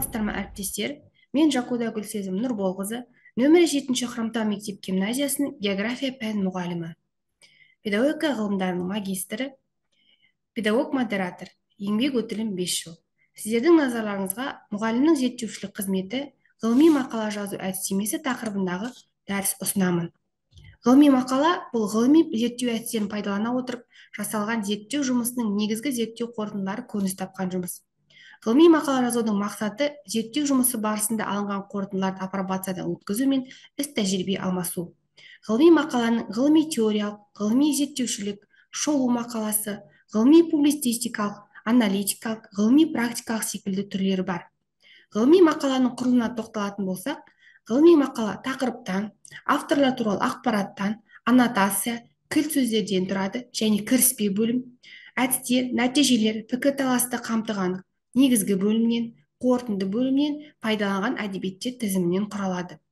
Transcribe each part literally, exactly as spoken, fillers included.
саламатсыздар әріптестер. Мен Жакуда Гүлсезім Нұрболқызы, нөмірі жетінші Хромтау мектеп гимназиясының география пән мұғалімі, педагогика ғылымдарының магистрі, педагог-модератор, еңбек өтілім бес жыл. Сіздердің назарларыңызға мұғалімнің зерттеушілік қызметі, ғылыми мақала жазу әдістемесі тақырыбындағы дәріс ұсынамын. Ғылыми мақала бұл ғылыми зерттеу әдістерін пайдалана отырып жасалған зерттеу жұмысының негізгі зерттеу қорытындылары көрініс тапқан жұмыс. Ғылыми мақала жазудың мақсаты зерттеу жұмысы барысында алынған қорытындыларды апробациядан өткізу мен іс тәжірибе алмасу. Ғылыми мақаланың ғылыми теориялық, ғылыми зерттеушілік, шолу мақаласы, ғылыми публицистикалық, аналитикалық, ғылыми практикалық секілді түрлері бар. Ғылыми мақаланың құрылымына тоқталатын болсақ, ғылыми мақала тақырыптан, авторлар туралы ақпараттан, аннотация, кілт сөздерден тұрады және кіріспе бөлім, әдістер, нәтижелер, пікірталасты қамтыған негізгі бөлімнен, қорытынды бөлімнен, пайдаланған әдебиеттер тізімінен құралады.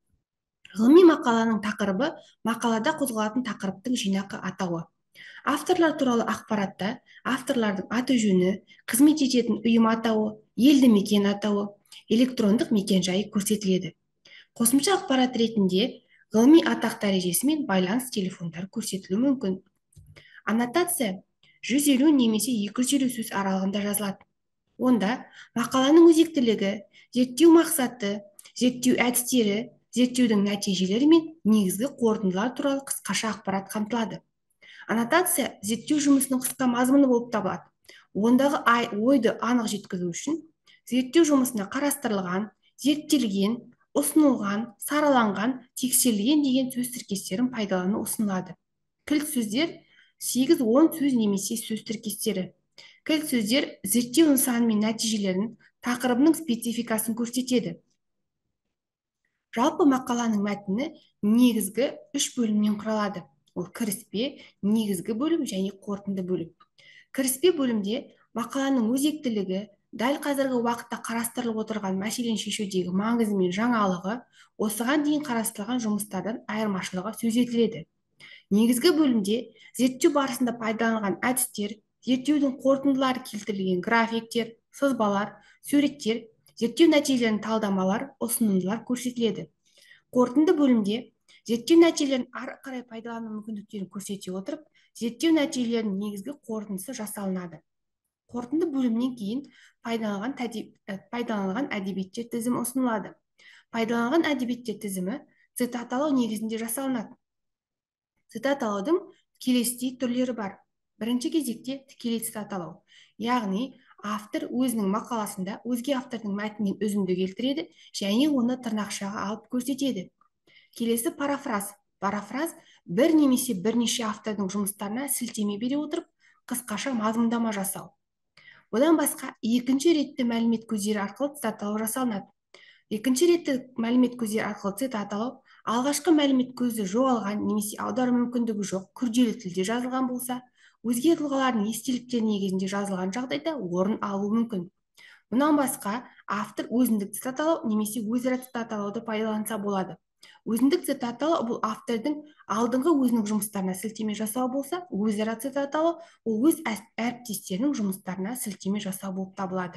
Ғылыми мақаланың тақырыбы мақалада қозғалатын тақырыптың жинақы атауы. Авторлар туралы ақпаратта авторлардың аты-жөні, қызмет ететін ұйым атауы, елді мекен атауы, электрондық мекен-жайы көрсетіледі. Қосымша ақпарат ретінде ғылыми атақ дәрежесі мен байланыс телефондары көрсетілуі мүмкін. Аннотация жүз елу немесе екі жүз елу сөз аралығында жазылады. Онда мақаланың өзектілігі, зерттеу мақсаты, зерттеу әдістері, зерттеудің нәтижелері мен негізгі қорытындылар туралы қысқаша ақпарат қамтылады. Аннотация зерттеу жұмысының қысқа мазмұны болып табылады. Ондағы ойды анық жеткізу үшін зерттеу жұмысына қарастырылған, зерттелген, ұсынылған, сараланған, тексерілген деген сөз тіркестерін пайдалану ұсынылады. Кілт сөздер сегіз он сөз немесе сөз тіркестері. Кілт сөздер зерттеу нысаны мен нәтижелерін, тақырыбының спецификасын көрсетеді. Жалпы мақаланың мәтіні негізгі үш бөлімнен құралады. Ол кіріспе, негізгі бөлім және қорытынды бөлім. Кіріспе бөлімде мақаланың өзектілігі, дәл қазіргі уақытта қарастырылып отырған мәселені шешудегі маңызы мен жаңалығы, осыған дейін қарастырылған жұмыстардан айырмашылығы сөз етіледі. Негізгі бөлімде зерттеу барысында пайдаланған әдістер, зерттеудің қорытындылары келтірілген графиктер, сызбалар, суреттер, зерттеу нәтижелерінің талдамалар, ұсынымдылар көрсетіледі. Қорытынды бөлімде зерттеу нәтижелерін ары қарай пайдалану мүмкіндіктерін көрсете отырып, зерттеу нәтижелерінің негізгі қорытындысы жасалынады. Қорытынды бөлімнен кейін пайдаланылған әдебиеттер тізімі ұсынылады. Пайдаланылған әдебиеттер тізімі цитаталау негізінде жасалынады. Цитаталаудың келесідей түрлері бар. Бірінші кезекте тікелей цитаталау, яғни автор өзінің мақаласында өзге автордың мәтінінен үзінді келтіреді және оны тырнақшаға алып көрсетеді. Келесі парафраз. Парафраз бір немесе бірнеше автордың жұмыстарына сілтеме бере отырып, қысқаша мазмұндама жасау. Одан басқа екінші ретті мәлімет көздері арқылы цитаталау жасалынады. Екінші ретті мәлімет көздері арқылы цитаталау алғашқы мәлімет көзі жоғалған немесе аудару мүмкіндігі жоқ күрделі тілде жазылған болса, өзге тұлғалардың естеліктері негізінде жазылған жағдайда орын алуы мүмкін. Мұнан басқа автор өзіндік цитаталау немесе өзара цитаталауды пайдаланса болады. Өзіндік цитаталау бұл автордың алдыңғы өзінің жұмыстарына сілтеме жасау болса, өзара цитаталау ол өз әріптестерінің жұмыстарына сілтеме жасау болып табылады.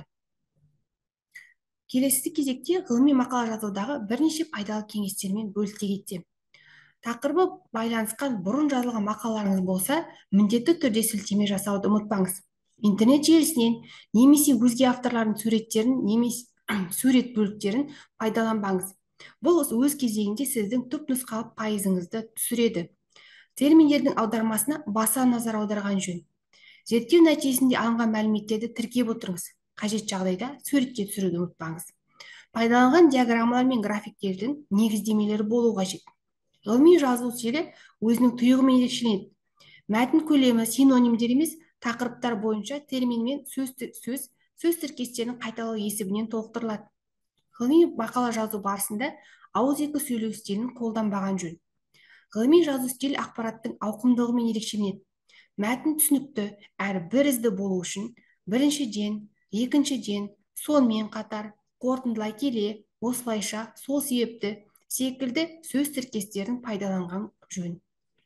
Келесі кезекте ғылыми мақала жазудағы бірнеше пайдалы кеңестермен бөлісе кетсем. Тақырыбы байланысқан бұрын жазылған мақалаларыңыз болса, міндетті түрде сілтеме жасауды ұмытпаңыз. Интернет желісінен немесе өзге авторлардың суреттерін немесе сурет бөліктерін пайдаланбаңыз. Бұл өз кезегінде сіздің түпнұсқалық пайызыңызды түсіреді. Терминдердің аудармасына баса назар аударған жөн. Зерттеу нәтижесінде алынған мәліметтерді тіркеп отырыңыз. Қажет жағдайда суретке түсіруді ұмытпаңыз. Пайдаланған диаграммалар мен графиктердің негіздемелері болу қажет. Ғылыми жазу стилі өзінің тұйығымен ерекшеленеді. Мәтін көлемі синонимдер емес, тақырыптар бойынша термин мен сөз, сөз, сөз тіркестерінің қайталау есебінен толықтырылады. Ғылыми мақала жазу барысында ауызекі сөйлеу стилін қолданбаған жөн. Ғылыми жазу стилі ақпараттың ауқымдылығымен ерекшеленеді. Мәтін түсінікті әрі бір ізді болу үшін біріншіден, екіншіден, сонымен қатар, қорытындылай келе, осылайша, сол себепті секілді сөз тіркестерін пайдаланған жөн.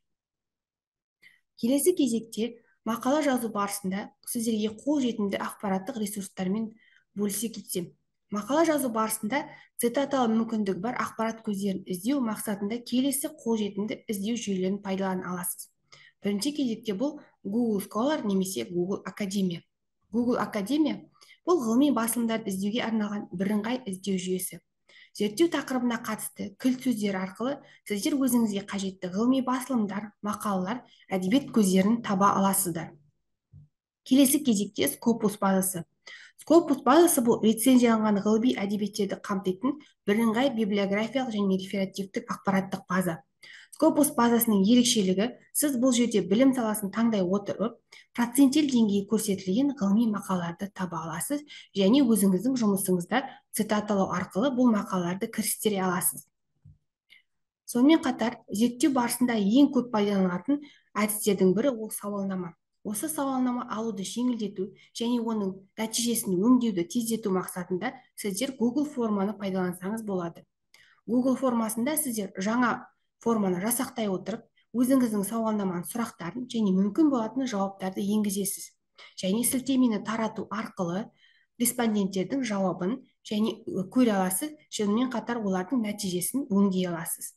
Келесі кезекте мақала жазу барысында сіздерге қол жетімді ақпараттық ресурстармен бөлісе кетсем. Мақала жазу барысында цитаталы мүмкіндігі бар ақпарат көздерін іздеу мақсатында келесі қолжетімді іздеу жүйелерін пайдалана аласыз. Бірінші кезекте бұл Google Scholar немесе Google Академия. Google Академия бұл ғылыми басылымдарды іздеуге арналған бірыңғай іздеу жүйесі. Зерттеу тақырыбына қатысты кілт сөздер арқылы сіздер өзіңізге қажетті ғылыми басылымдар, мақалалар, әдебиет көздерін таба аласыздар. Келесі кезекте Scopus базасы. Scopus базасы бұл рецензияланған ғылыми әдебиеттерді қамтитын бірыңғай библиографиялық және реферативтік ақпараттық база. Scopus базасының ерекшелігі, сіз бұл жерде білім саласын таңдай отырып, процентел деңгейі көрсетілген ғылыми мақалаларды таба аласыз және өзіңіздің жұмысыңызда цитаталау арқылы бұл мақалаларды кірістіре аласыз. Сонымен қатар, зерттеу барысында ең көп пайдаланылатын әдістердің бірі ол сауалнама. Осы сауалнама алуды жеңілдету және оның нәтижесін өңдеуді тездету мақсатында сіздер Google форманы пайдалансаңыз болады. Google формасында сіздер жаңа форманы жасақтай отырып, өзіңіздің сауалнаманың сұрақтарын және мүмкін болатын жауаптарды енгізесіз. Және сілтемені тарату арқылы респонденттердің жауабын және көре аласыз, сонымен қатар олардың нәтижесін өңдей аласыз.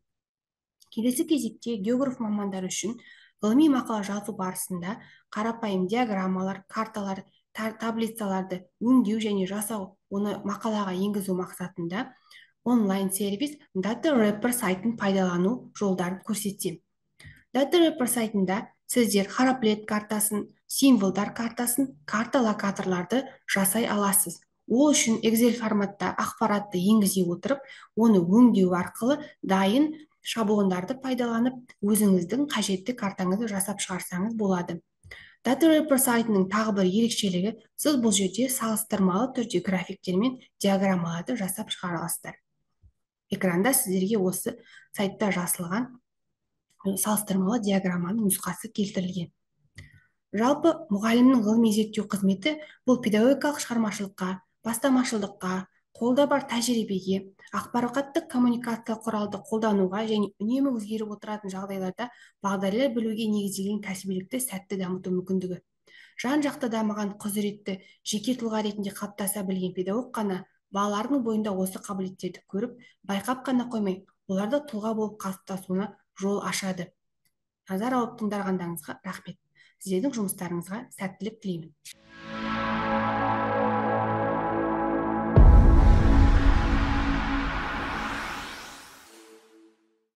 Келесі кезекте географ мамандар үшін ғылыми мақала жазу барысында қарапайым диаграммалар, карталар, таблицаларды өңдеу және жасау, оны мақалаға енгізу мақсатында онлайн-сервис DataWrapper сайтын пайдалану жолдарын көрсетсем. DataWrapper сайтында сіздер хараплет картасын, символдар картасын, карта локаторларды жасай аласыз. Ол үшін Excel форматта ақпаратты енгізе отырып, оны өңдеу арқылы дайын шаблондарды пайдаланып, өзіңіздің қажетті картаңызды жасап шығарсаңыз болады. DataWrapper сайтының тағы бір ерекшелігі, сіз бұл жерде салыстырмалы түрде графиктер мен диаграммаларды жасап шығара аласыздар. Экранда сіздерге осы сайтта жасалған салыстырмалы диаграмманың нұсқасы келтірілген. Жалпы, мұғалімнің ғылыми зерттеу қызметі бұл педагогикалық шығармашылыққа, бастамашылдыққа, қолда бар тәжірибеге, ақпараттық коммуникация құралды қолдануға және үнемі өзгеріп отыратын жағдайларда бағдарлар білуге негізделген кәсібилікті сәтті дамыту мүмкіндігі. Жан-жақты дамыған құзыретті жеке тұлға ретінде қалыптаса білген педагог қана балалардың бойында осы қабілеттерді көріп, байқап қана қоймай, оларды тұлға болып қалыптасуына жол ашады. Назар ауып тыңдарғандарыңызға рахмет. Сіздердің жұмыстарыңызға сәттілік тілеймін.